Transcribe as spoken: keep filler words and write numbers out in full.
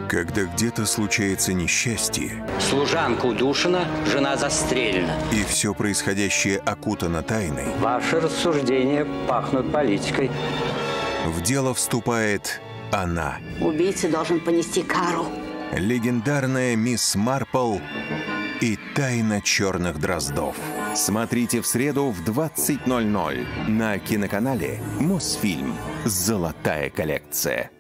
Когда где-то случается несчастье, служанка удушена, жена застрелена, и все происходящее окутано тайной, ваши рассуждения пахнут политикой. В дело вступает она. Убийца должен понести кару. Легендарная мисс Марпл и тайна черных дроздов. Смотрите в среду в двадцать ноль ноль на киноканале Мосфильм. Золотая коллекция.